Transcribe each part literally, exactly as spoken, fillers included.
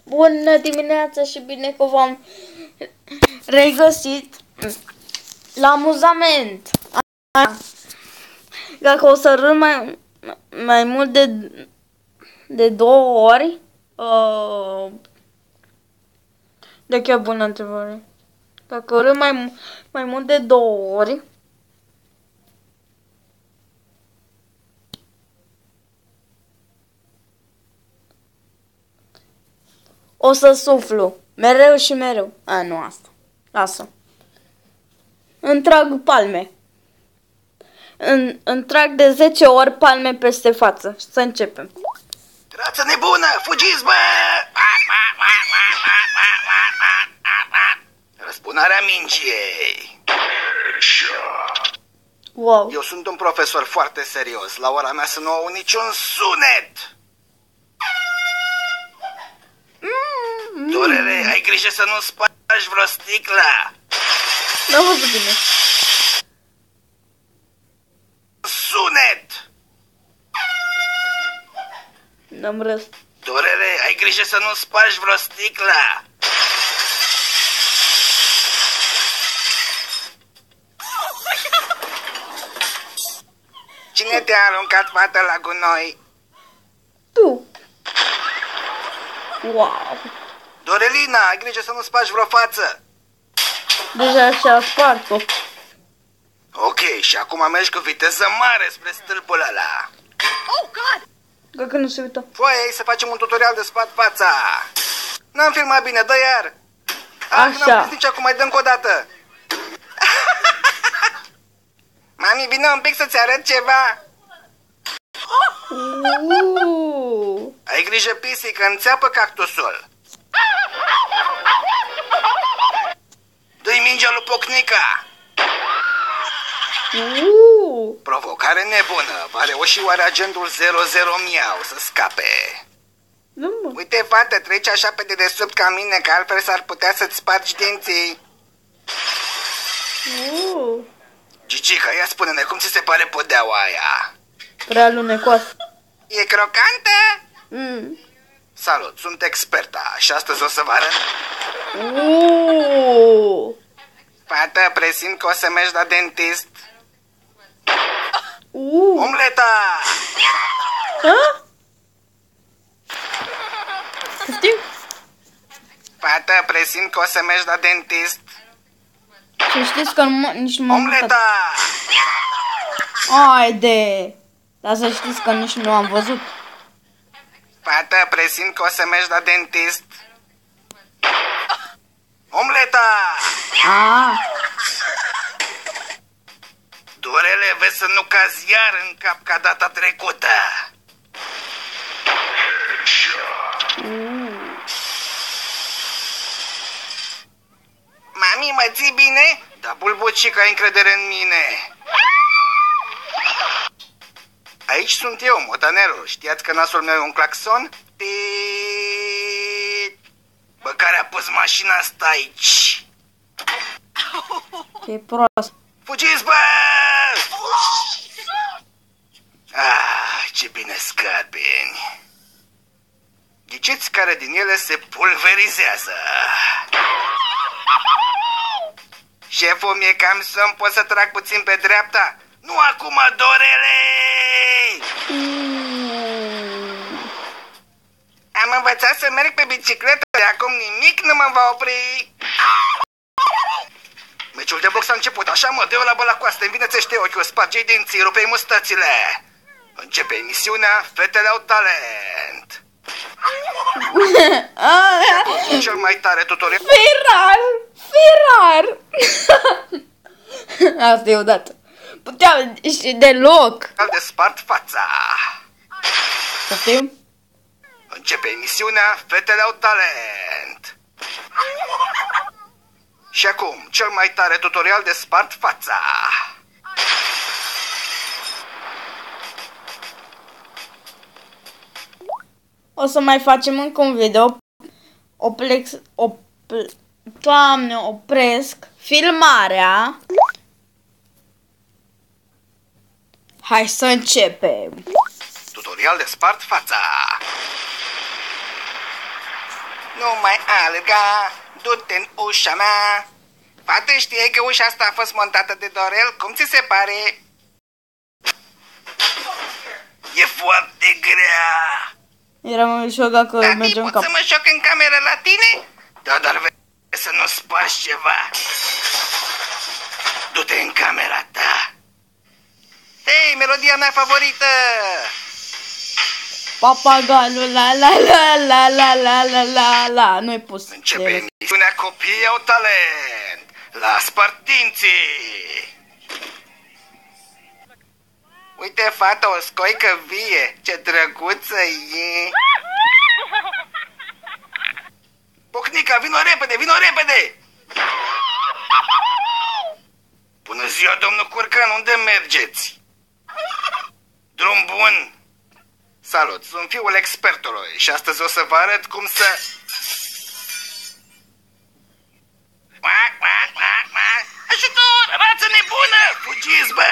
Bună dimineața și bine că v-am regăsit la amuzament. Dacă o să râd mai, mai mult de, de două ori, uh, de chiar bună întrebare. Dacă râd mai, mai mult de două ori, o să suflu. Mereu și mereu. A, nu asta. Lasă. Îmi trag palme. În, îmi trag de zece ori palme peste față. Să începem. Rață nebună! Fugiți, bă! Răspunarea mingii. Wow. Eu sunt un profesor foarte serios. La ora mea să nu au niciun sunet. Mm, Dorele, ai grijă să nu spargi vreo sticlă. N-am văzut bine. Sunet! N-am râs. Dorele, ai grijă să nu spargi vreo sticlă. Cine te-a aruncat, fată, la gunoi? Tu. Wow. Dorelina, ai grijă să nu spargi vreo față. Deja și-a spart-o. Ok, și acum mergi cu viteză mare spre stâlpul ăla. Oh, God! Dacă nu se uită. Foaie, să facem un tutorial de spart fața. N-am filmat bine, dă iar. Ah, Așa. n-am prins nici acum, mai dăm încă o dată. Mami, vine un pic să-ți arăt ceva. Uuu. Ai grijă, pisică, înțeapă cactusul. Dă-i mingea lui Pocnica. Uuu. Provocare nebună. Va reuși oare agentul zero zero miau să scape? Nu, mă. Uite, fată, treci așa pe dedesubt ca mine, că altfel s-ar putea să-ți spargi dinții. Uuu. Gigica, ia spune-ne, cum ți se pare podeaua aia? Prea lunecoasă. E crocantă? Mm. Salut, sunt experta și astăzi o să vă arăt. Uuu. Fată, presimt că o să mergi la dentist. Uuu. Omleta! Ha? Știi? Fată, presimt că o să mergi la dentist. Și știți că nu, nici nu m-am uitat. Omleta! Haide! Dar să știți că nici nu am văzut. Fată, presimt că o să mergi la dentist. Omleta! Ah. Dorele, vezi să nu cazi iar în cap ca data trecută. Mm. Mami, mă ții bine? Da, bulbucică, ai încredere în mine. Aici sunt eu, motanerul. Știați că nasul meu e un claxon? Piiiit. Bă, care a pus mașina asta aici? E prost. Fugiți, bă! Ah, ce bine scapini. Ghiciți care din ele se pulverizează. Șeful, mi-e cam somn, pot să trag puțin pe dreapta? Nu acum, Dorele! Mm. Am învățat să merg pe bicicletă, de acum nimic nu mă va opri. Meciul de box a început, așa mă, dă-o la bă la coastă, învinețește ochiul, sparge-i dinții, rupe-i mustățile. Începe emisiunea Fetele au talent. Cel mai tare tutorial. Firar! Firar! Asta e odată. Puteam și deloc. De spart fața. Să știu? Începe emisiunea Fetele au talent. Și acum, cel mai tare tutorial de spart fața. O să mai facem încă un video. O plex... O ple... Doamne, opresc filmarea. Hai să începem. Tutorial de spart fața. Nu mai alerga, du-te în ușa mea. Fată, știai că ușa asta a fost montată de Dorel? Cum ți se pare? E foarte grea. Eram șocat că Tati, mergem în pot cap. să mă joc în cameră la tine? Da, dar vrei să nu spargi ceva. Du-te în camera ta. Hei, melodia mea favorită! Papagalul, la la la la la la la la la. Nu-i pus. Începe emisiunea Copiii au talent. La Spartinții. Uite, fata, o scoică vie. Ce drăguță e. Pocnica, vino repede, vino repede! Bună ziua, domnul Curcan, unde mergeți? Drum bun! Salut, sunt fiul expertului și astăzi o să vă arăt cum să... Ajutor! Rață nebună! Fugiți, bă!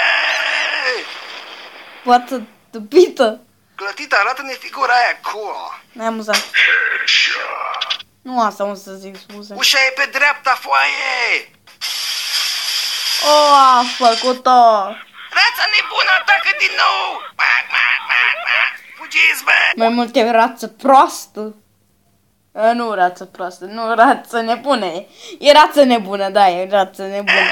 Poate tupită. Clătită, arată-ne figura aia cool. Ne-am amuzat. Nu asta o să zic, scuze. Ușa e pe dreapta, foaie! O, a făcut-o. Rața nebună atacă din nou! Fugiți, bă! Mai mult e rață proastă. A, nu rață proastă, nu rață nebună. E rață nebună, da, e rață nebună.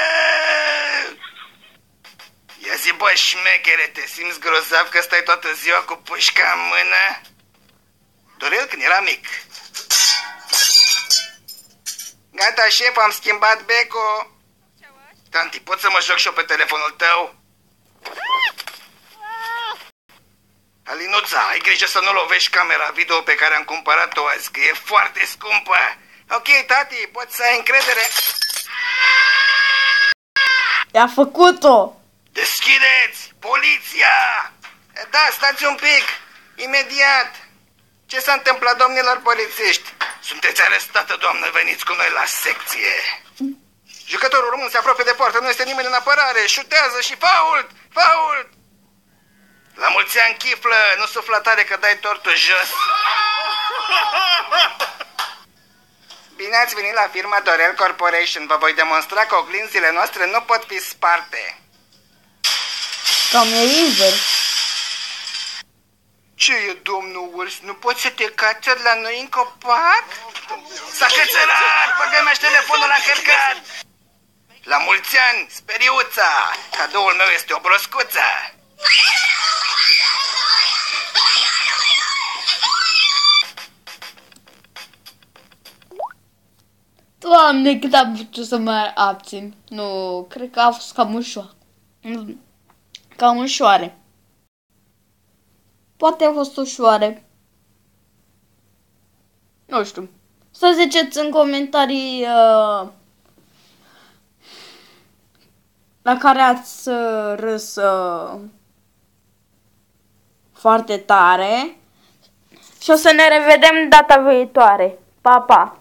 Ia zi, bă, șmechere, te simți grozav că stai toată ziua cu pușca în mână? Dorel când era mic. Gata, șef, am schimbat becul. Tanti, pot să mă joc și eu pe telefonul tău? Alinuța, ai grijă să nu lovești camera video pe care am cumpărat-o azi, că e foarte scumpă. Ok, tati, poți să ai încredere. I-a făcut-o. Deschideți! Poliția! Da, stați un pic! Imediat! Ce s-a întâmplat, domnilor polițiști? Sunteți arestată, doamnă, veniți cu noi la secție! Jucătorul român se apropie de poartă, nu este nimeni în apărare, șutează și fault! Fault! La mulți ani, chiflă, nu sufla tare că dai tortul jos! Bine ați venit la firma Dorel Corporation, vă voi demonstra că oglinzile noastre nu pot fi sparte. Cam e invers. Ce e, domnul Urs? Nu poți să te cațări la noi în copac? S-a cățărat! Băgă-mi telefonul la încărcat! La mulți ani, speriuța! Cadoul meu este o broscuță! Doamne, cât am putut să mă abțin. Nu, cred că a fost cam ușor. Cam ușoare. Poate a fost ușoare. Nu știu. Să ziceți în comentarii uh, la care ați uh, râs uh, foarte tare. Și o să ne revedem data viitoare. Pa, pa!